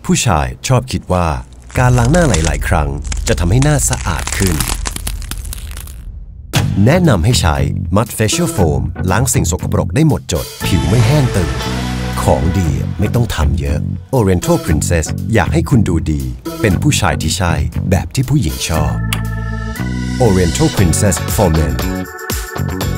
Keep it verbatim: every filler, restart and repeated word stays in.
ผู้ชายชอบคิดว่าการล้างหน้าหลายๆครั้งจะทำให้หน้าสะอาดขึ้นแนะนำให้ใช้ Mud Facial Foam ล้างสิ่งสกปรกได้หมดจดผิวไม่แห้งตึงของดีไม่ต้องทำเยอะ Oriental Princess อยากให้คุณดูดีเป็นผู้ชายที่ใช่แบบที่ผู้หญิงชอบ Oriental Princess for Men